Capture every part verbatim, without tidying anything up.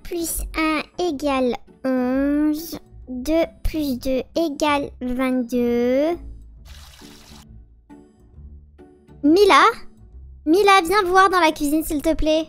plus un égale onze. deux plus deux égale vingt-deux. Mila? Mila, viens voir dans la cuisine, s'il te plaît.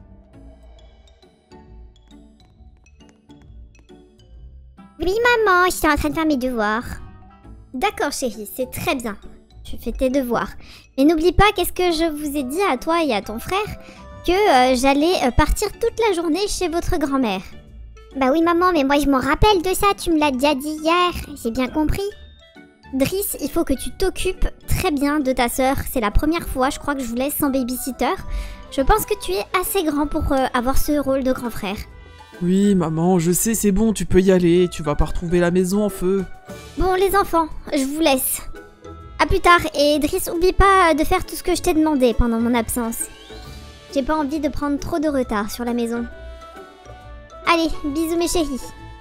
Oui, maman, je suis en train de faire mes devoirs. D'accord, chérie, c'est très bien. Tu fais tes devoirs. Mais n'oublie pas, qu'est-ce que je vous ai dit à toi et à ton frère? Que euh, j'allais euh, partir toute la journée chez votre grand-mère. Bah oui, maman, mais moi je m'en rappelle de ça. Tu me l'as déjà dit hier. J'ai bien compris. Driss, il faut que tu t'occupes très bien de ta sœur. C'est la première fois, je crois, que je vous laisse sans babysitter. Je pense que tu es assez grand pour euh, avoir ce rôle de grand frère. Oui, maman, je sais, c'est bon, tu peux y aller. Tu vas pas retrouver la maison en feu. Bon, les enfants, je vous laisse. À plus tard. Et Driss, oublie pas de faire tout ce que je t'ai demandé pendant mon absence. J'ai pas envie de prendre trop de retard sur la maison. Allez, bisous mes chéris.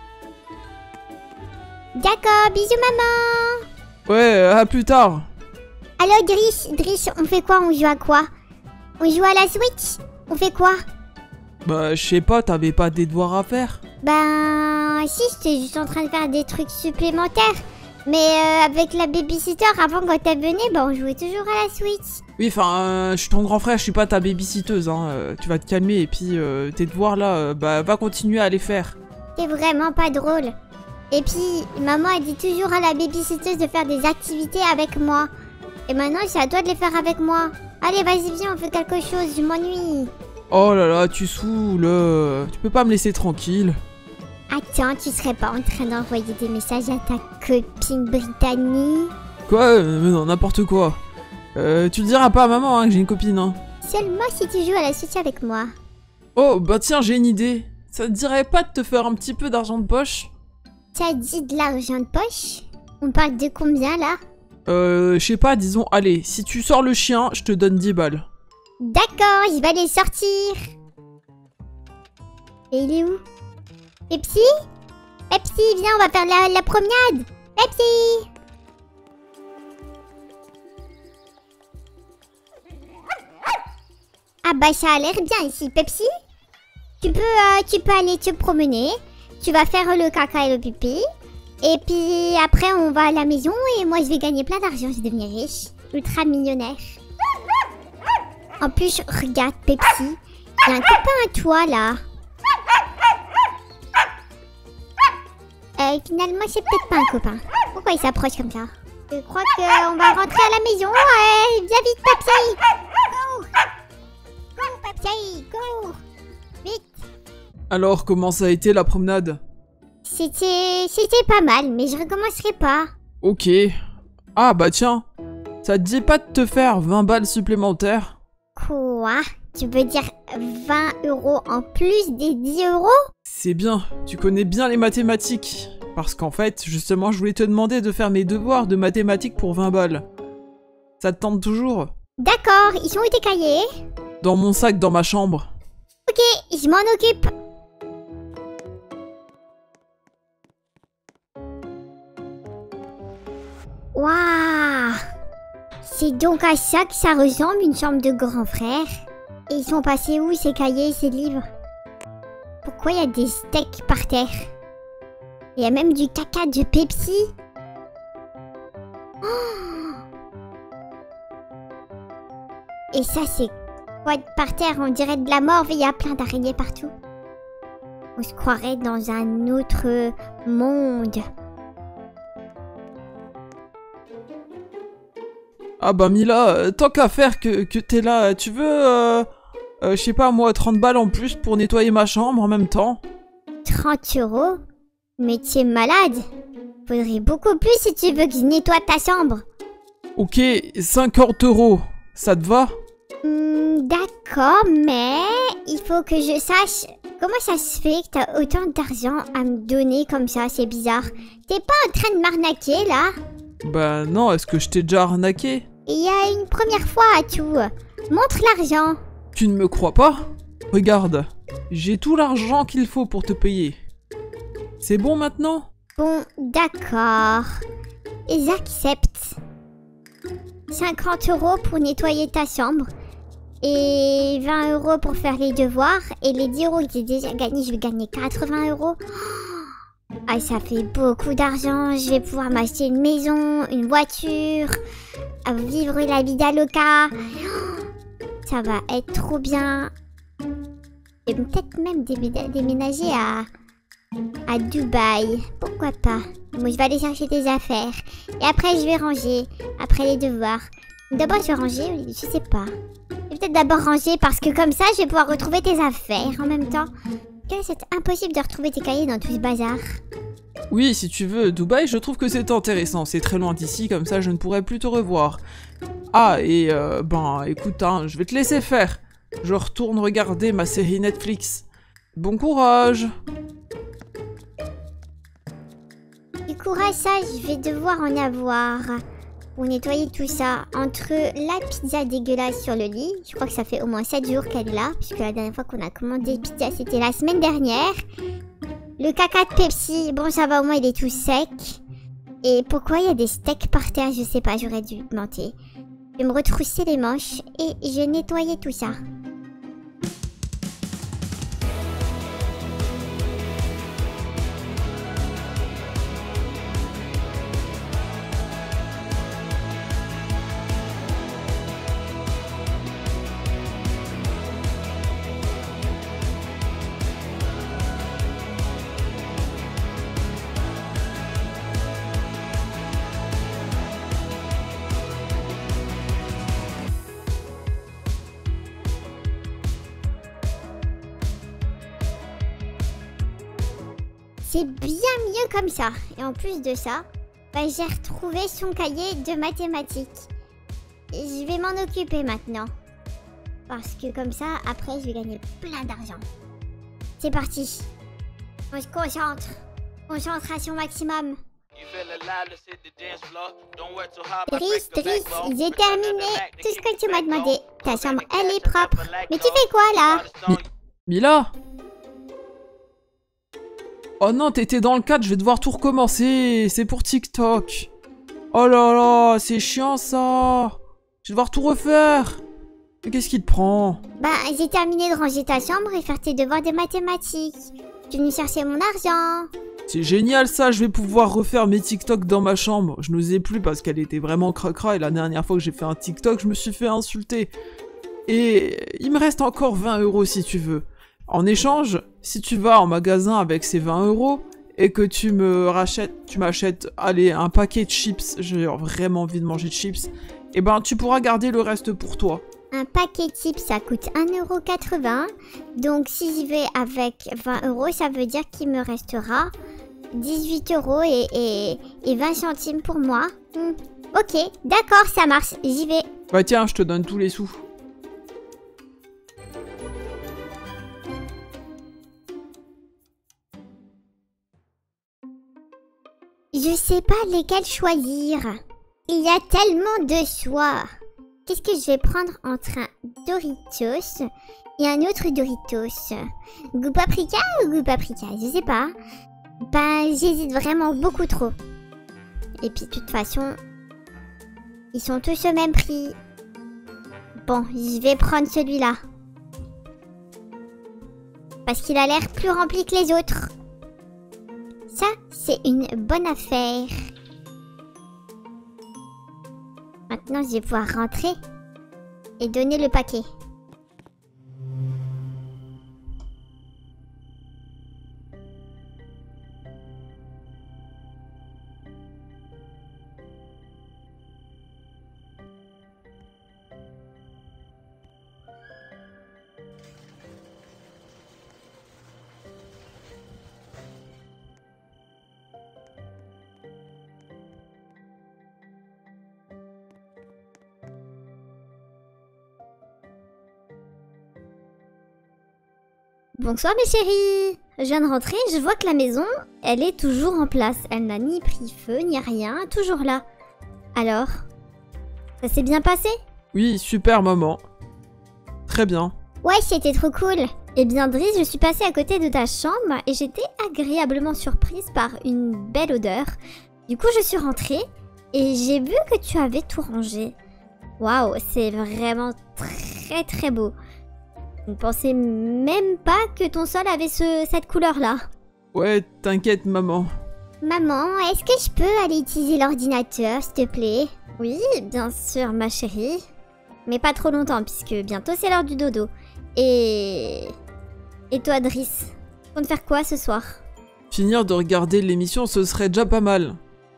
D'accord, bisous maman. Ouais, à plus tard. Alors Driss, Driss, on fait quoi? On joue à quoi? On joue à la Switch? On fait quoi? Bah, je sais pas, t'avais pas des devoirs à faire? Ben, si, j'étais juste en train de faire des trucs supplémentaires. Mais euh, avec la babysitter, avant quand elle venait, ben, on jouait toujours à la Switch. Oui, enfin, euh, je suis ton grand frère, je suis pas ta babysitteuse, hein. Euh, tu vas te calmer et puis euh, tes devoirs là, euh, bah, va continuer à les faire. C'est vraiment pas drôle. Et puis, maman elle dit toujours à la babysitteuse de faire des activités avec moi. Et maintenant, c'est à toi de les faire avec moi. Allez, vas-y, viens, on fait quelque chose, je m'ennuie. Oh là là, tu saoules, euh, tu peux pas me laisser tranquille. Attends, tu serais pas en train d'envoyer des messages à ta copine Brittany? Quoi? euh, Mais non, n'importe quoi. Euh, tu le diras pas à maman, hein, que j'ai une copine, hein. Seulement si tu joues à la Switch avec moi. Oh, bah tiens, j'ai une idée. Ça te dirait pas de te faire un petit peu d'argent de poche? T'as dit de l'argent de poche? On parle de combien là? Euh, je sais pas, disons, allez, si tu sors le chien, je te donne dix balles. D'accord, il va les sortir. Et il est où? Pepsi? Pepsi, viens, on va faire la, la promenade. Pepsi! Ah bah ça a l'air bien ici, Pepsi. Tu peux, euh, tu peux aller te promener. Tu vas faire le caca et le pipi. Et puis après on va à la maison et moi je vais gagner plein d'argent, je vais devenir riche. Ultra millionnaire. En plus, regarde Pepsi. Il y a un copain à toi là. Euh, finalement c'est peut-être pas un copain. Pourquoi il s'approche comme ça? Je crois qu'on va rentrer à la maison. Ouais, viens vite Pepsi. Cours. Cours Pepsi, cours. Vite. Alors, comment ça a été la promenade? C'était... C'était pas mal, mais je recommencerai pas. Ok. Ah bah tiens, ça te dit pas de te faire vingt balles supplémentaires? Quoi? Tu veux dire vingt euros en plus des dix euros? C'est bien, tu connais bien les mathématiques. Parce qu'en fait, justement, je voulais te demander de faire mes devoirs de mathématiques pour vingt balles. Ça te tente toujours? D'accord, ils sont où tes cahiers? Dans mon sac, dans ma chambre. Ok, je m'en occupe. Waouh! C'est donc à ça que ça ressemble une chambre de grand frère. Et ils sont passés où ces cahiers et ces livres? Pourquoi il y a des steaks par terre? Il y a même du caca de Pepsi. Oh! Et ça c'est quoi par terre? On dirait de la mort, il y a plein d'araignées partout. On se croirait dans un autre monde. Ah bah Mila, euh, tant qu'à faire que, que t'es là, tu veux, euh, euh, je sais pas moi, trente balles en plus pour nettoyer ma chambre en même temps? trente euros? Mais tu es malade. Faudrait beaucoup plus si tu veux que je nettoie ta chambre. Ok, cinquante euros, ça te va? Hmm, d'accord, mais il faut que je sache comment ça se fait que t'as autant d'argent à me donner comme ça, c'est bizarre. T'es pas en train de m'arnaquer là? Bah non, est-ce que je t'ai déjà arnaqué? Il y a une première fois à tout. Montre l'argent. Tu ne me crois pas? Regarde, j'ai tout l'argent qu'il faut pour te payer. C'est bon maintenant? Bon, d'accord. J'accepte. cinquante euros pour nettoyer ta chambre. et vingt euros pour faire les devoirs. Et les dix euros que j'ai déjà gagnés, je vais gagner quatre-vingts euros. Ah, ça fait beaucoup d'argent. Je vais pouvoir m'acheter une maison, une voiture, vivre la vida loca. Ça va être trop bien. Je vais peut-être même déménager à, à Dubaï. Pourquoi pas? Moi, je vais aller chercher des affaires. Et après, je vais ranger. Après les devoirs. D'abord, je vais ranger. Je sais pas. Je vais peut-être d'abord ranger parce que comme ça, je vais pouvoir retrouver tes affaires en même temps. C'est impossible de retrouver tes cahiers dans tout ce bazar. Oui, si tu veux, Dubaï, je trouve que c'est intéressant. C'est très loin d'ici, comme ça je ne pourrai plus te revoir. Ah, et euh, ben, écoute, hein, je vais te laisser faire. Je retourne regarder ma série Netflix. Bon courage! Du courage, ça, je vais devoir en avoir. Pour nettoyer tout ça. Entre la pizza dégueulasse sur le lit, je crois que ça fait au moins sept jours qu'elle est là, puisque la dernière fois qu'on a commandé pizza, c'était la semaine dernière. Le caca de Pepsi, bon ça va, au moins il est tout sec. Et pourquoi il y a des steaks par terre, je sais pas, j'aurais dû demander. Je vais me retrousser les manches et je vais nettoyer tout ça. C'est bien mieux comme ça. Et en plus de ça, bah, j'ai retrouvé son cahier de mathématiques. Et je vais m'en occuper maintenant. Parce que comme ça, après, je vais gagner plein d'argent. C'est parti. On se concentre. Concentration maximum. Driss, Driss, j'ai terminé tout ce que tu m'as demandé. Ta chambre, elle est propre. Mais tu fais quoi là? Mi Mila? Oh non, t'étais dans le cadre, je vais devoir tout recommencer. C'est pour TikTok. Oh là là, c'est chiant ça. Je vais devoir tout refaire. Mais qu'est-ce qui te prend? Bah, j'ai terminé de ranger ta chambre et faire tes devoirs de mathématiques. Tu es venu chercher mon argent. C'est génial ça, je vais pouvoir refaire mes TikTok dans ma chambre. Je n'osais plus parce qu'elle était vraiment cracra et la dernière fois que j'ai fait un TikTok, je me suis fait insulter. Et il me reste encore vingt euros si tu veux. En échange, si tu vas en magasin avec ces vingt euros et que tu me rachètes, tu m'achètes, allez, un paquet de chips, j'ai vraiment envie de manger de chips, et ben tu pourras garder le reste pour toi. Un paquet de chips, ça coûte un euro quatre-vingts. Donc si j'y vais avec vingt euros, ça veut dire qu'il me restera dix-huit euros et, et, et vingt centimes pour moi. Hmm. Ok, d'accord, ça marche, j'y vais. Bah tiens, je te donne tous les sous. Je sais pas lesquels choisir. Il y a tellement de choix. Qu'est-ce que je vais prendre entre un Doritos et un autre Doritos? Goût paprika ou goût paprika? Je sais pas. Bah, j'hésite vraiment beaucoup trop. Et puis, de toute façon, ils sont tous au même prix. Bon, je vais prendre celui-là. Parce qu'il a l'air plus rempli que les autres. Ça, c'est une bonne affaire. Maintenant, je vais pouvoir rentrer et donner le paquet. Bonsoir mes chéris. Je viens de rentrer, je vois que la maison, elle est toujours en place. Elle n'a ni pris feu, ni rien, toujours là. Alors, ça s'est bien passé? Oui, super maman. Très bien. Ouais, c'était trop cool. Eh bien Driss, je suis passée à côté de ta chambre et j'étais agréablement surprise par une belle odeur. Du coup, je suis rentrée et j'ai vu que tu avais tout rangé. Waouh, c'est vraiment très très beau. Je ne pensais même pas que ton sol avait ce, cette couleur-là. Ouais, t'inquiète, maman. Maman, est-ce que je peux aller utiliser l'ordinateur, s'il te plaît? Oui, bien sûr, ma chérie. Mais pas trop longtemps, puisque bientôt c'est l'heure du dodo. Et... Et toi, Driss, tu comptes faire quoi ce soir? Finir de regarder l'émission, ce serait déjà pas mal.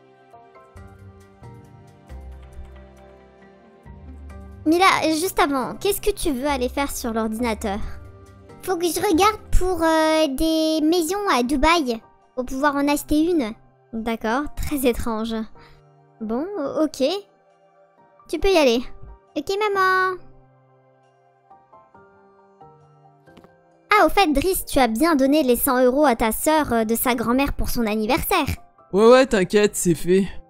Mila, juste avant, qu'est-ce que tu veux aller faire sur l'ordinateur? Faut que je regarde pour euh, des maisons à Dubaï, pour pouvoir en acheter une. D'accord, très étrange. Bon, ok. Tu peux y aller. Ok, maman. Ah, au fait, Driss, tu as bien donné les cent euros à ta sœur de sa grand-mère pour son anniversaire. Ouais, ouais, t'inquiète, c'est fait.